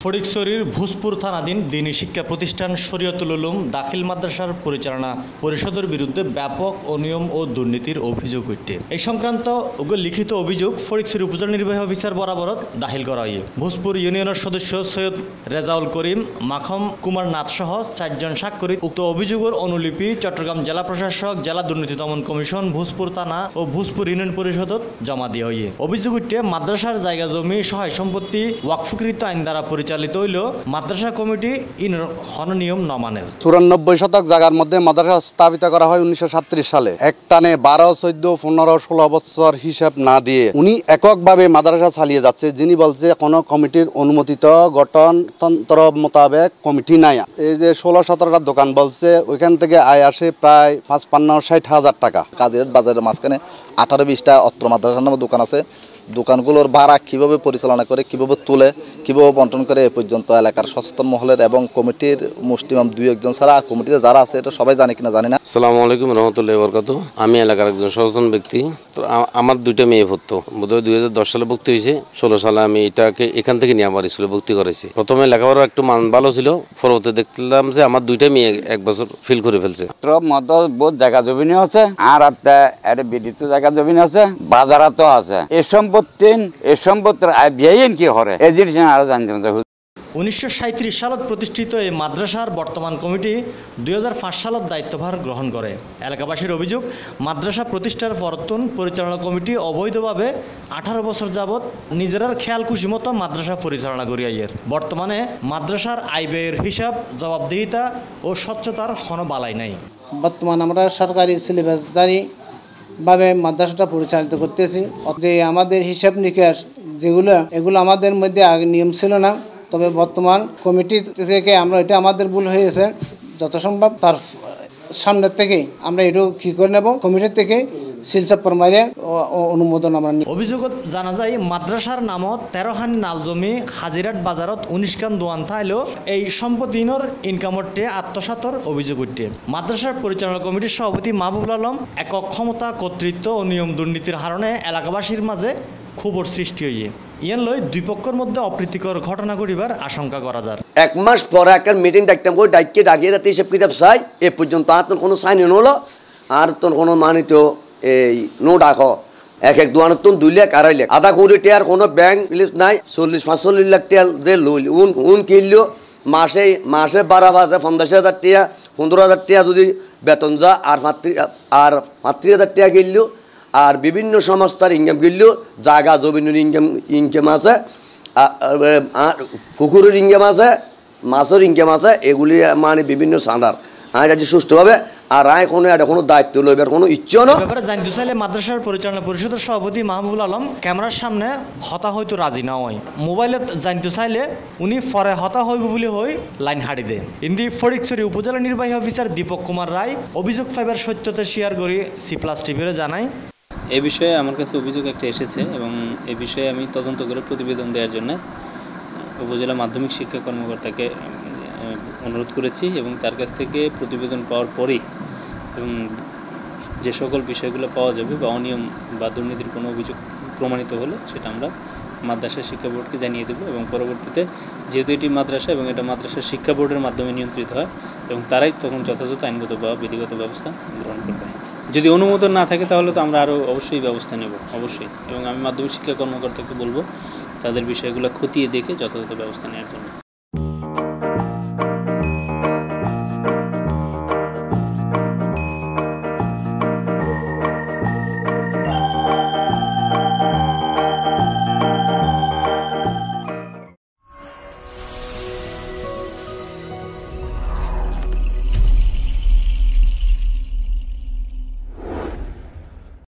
ফটিকছড়ির ভূজপুর থানাধীন দ্বীনী শিক্ষা প্রতিষ্ঠান শরীয়তুল উলুম দাখিল মাদ্রাসার পরিচালনা পরিষদের বিরুদ্ধে ব্যাপক অনিয়ম ও দুর্নীতির অভিযোগ উঠে এই সংক্রান্ত লিখিত অভিযোগ ফটিকছড়ি উপজেলা নির্বাহী অফিসার বরাবরত দাখিল করা হয়। ভূজপুর ইউনিয়নের সদস্য সৈয়দ রেজাউল করিম, মাখম কুমার নাথ সহ 4 জন স্বাক্ষরিত উক্ত অভিযোগের অনুলিপি চট্টগ্রাম জেলা প্রশাসক, জেলা দুর্নীতি দমন কমিশন, ভূজপুর থানা ও ভূজপুর ইউনিয়ন পরিষদত জমা দেওয়া হয়। অভিযোগ উঠে মাদ্রাসার জায়গা জমি সহায় সম্পত্তি ওয়াকফকৃত আইন দ্বারা পরিচালিত হইল মাদ্রাসা কমিটি হন নিয়ম ন মানের। 94 শতক জায়গার মধ্যে মাদ্রাসা স্থাপিত করা হয় 1937 সালে। একটানে 12, 14, 15, 16 বছর হিসাব না দিয়ে উনি এককভাবে মাদ্রাসা চালিয়ে যাচ্ছে। যিনি বলছে কোনো কমিটির অনুমোদিত গঠনতন্ত্র মোতাবেক কমিটি নাই। এই যে 16-17টা দোকান বলছে, ওইখান থেকে আয় আসে প্রায় 55-60 হাজার টাকা। কাজের বাজারের মাঝখানে 18-20টা অত্র মাদ্রাসার নামে দোকান আছে। দোকানগুলোর ভাড়া কীভাবে পরিচালনা করে, কীভাবে তুলে, কীভাবে বন্টন করে এ পর্যন্ত এলাকার সচেতন মহলের এবং কমিটির মুষ্টিমাম 2-1 জন ছাড়া কমিটিতে যারা আছে এটা সবাই জানে কিনা জানি না। আসসালামু আলাইকুম রহমতুল্লাহি ওয়া বারাকাতুহু। আমি এলাকার একজন সচেতন ব্যক্তি। তো আমার 2টা মেয়ে ভর্তি, বোধহয় 2010 সালে ভর্তি হয়েছে। 16 সালে আমি এটাকে এখান থেকে নিয়ে আমার স্কুলে ভর্তি করেছি। প্রথমে লেখাপড়া একটু মান ভালো ছিল, পরবর্তীতে দেখলাম যে আমার 2টা মেয়ে 1 বছর ফেল করে ফেলছে। বহুত জায়গা জমিন আছে আর একটা বিদ্যুৎ জায়গা জমিন আছে, বাজারতো আছে। এই সম্পত্তির ব্যয়ন কি হরে এই জিনিস আরো জানতে। 1937 সালত প্রতিষ্ঠিত এই মাদ্রাসার বর্তমান কমিটি 2005 সালত দায়িত্বভার গ্রহণ করে। এলাকাবাসীর অভিযোগ, মাদ্রাসা প্রতিষ্ঠার পরতুন পরিচালনা কমিটি অবৈধভাবে 18 বছর যাবৎ নিজেরার খেয়াল খুশি মতো মাদ্রাসা পরিচালনা করিয়াইয়ের। বর্তমানে মাদ্রাসার আয় ব্যয়ের হিসাব, জবাবদিহিতা ও স্বচ্ছতার কোনো বালাই নাই। বর্তমান আমরা সরকারি সিলেবাসদারি ভাবে মাদ্রাসাটা পরিচালিত করতেছি। যে আমাদের হিসাব নিকাশ এগুলো আমাদের মধ্যে আগে নিয়ম ছিল না, তবে বর্তমান কমিটি থেকে আমরা এটা আমাদের ভুল হয়েছে, যত সম্ভব তার সামনের থেকে আমরা এটাও কী করে নেব, কমিটির থেকে শিলচাপ্পর মারিয়ে অনুমোদন আমরা নিই। অভিযোগত জানা যায় মাদ্রাসার নামত 13 খান নাল জমি হাজিরাট বাজারত 19 খান দোয়ান থাইলেও এই সম্পত্তির ইনকামটে আত্মসাতর অভিযোগ উঠে। মাদ্রাসার পরিচালনা কমিটির সভাপতি মাহবুবুল আলম একক ক্ষমতা, কর্তৃত্ব ও নিয়ম দুর্নীতির কারণে এলাকাবাসীর মাঝে ক্ষোভের সৃষ্টি হইয়ে ইয়ান লই দুই পক্ষের মধ্যে অপ্রীতিকর ঘটনা ঘটিবার আশঙ্কা করা যায়। 1 মাস পরে একটা মিটিং ডাকতাম, ওই ডাকিয়ে রাতে হিসেব কিতাব চাই। এ পর্যন্ত আর তোর কোনো সাইন হলো, আর তোর কোনো মানিত এই নো ডাকো এক দোয়ানের তো 2 লাখ 2.5 লাখ 1.5 টিয়ার কোনো ব্যাংক প্লিজ নাই। 40-45 লাখ টিয়া যে উন কিনলো মাসে 12,000 50,000 টিয়া 15,000 টিয়া যদি বেতন যা আর 35,000 টিয়া কিনলো। আর বিভিন্ন সংস্থার ইনকাম কিনলেও জায়গা জমিনের ইনকাম আছে, আর পুকুরের ইনকাম আছে, মাছের ইনকাম আছে। এগুলি মানে বিভিন্ন সাঁদার আয় যদি সুষ্ঠুভাবে আর আয় কোনো দায়িত্ব লইবার কোনো ইচ্ছা না। ব্যাপারে জানতে চাইলে মাদ্রাসার পরিচালনা পরিষদের সভাপতি মাহবুবুল আলম ক্যামেরার সামনে হতা হয়তো রাজি না হয়। মোবাইলে জানতে চাইলে উনি পরে হতা হইব বলে হই লাইন হাড়ি দেয়। ইন্দি ফটিকছড়ি উপজেলা নির্বাহী অফিসার দীপক কুমার রায় অভিযোগ ফাইবার সত্যতা শেয়ার করে C+ টিভিরে জানায়, এ বিষয়ে আমার কাছে অভিযোগ একটা এসেছে এবং এ বিষয়ে আমি তদন্ত করে প্রতিবেদন দেওয়ার জন্য উপজেলা মাধ্যমিক শিক্ষা কর্মকর্তাকে অনুরোধ করেছি এবং তার কাছ থেকে প্রতিবেদন পাওয়ার পরেই এবং যে সকল বিষয়গুলো পাওয়া যাবে বা অনিয়ম বা দুর্নীতির কোনো অভিযোগ প্রমাণিত হলে সেটা আমরা মাদ্রাসা শিক্ষা বোর্ডকে জানিয়ে দেবো এবং পরবর্তীতে যেহেতু এটি মাদ্রাসা এবং এটা মাদ্রাসা শিক্ষা বোর্ডের মাধ্যমে নিয়ন্ত্রিত হয় এবং তারাই তখন যথাযথ আইনগত বা বিধিগত ব্যবস্থা গ্রহণ করবে। যদি অনুমোদন না থাকে তাহলে তো আমরা আরও অবশ্যই ব্যবস্থা নেব, অবশ্যই। এবং আমি মাধ্যমিক শিক্ষা কর্মকর্তাকে বলবো তাদের বিষয়গুলো খতিয়ে দেখে যথাযথ ব্যবস্থা নেওয়ার জন্য।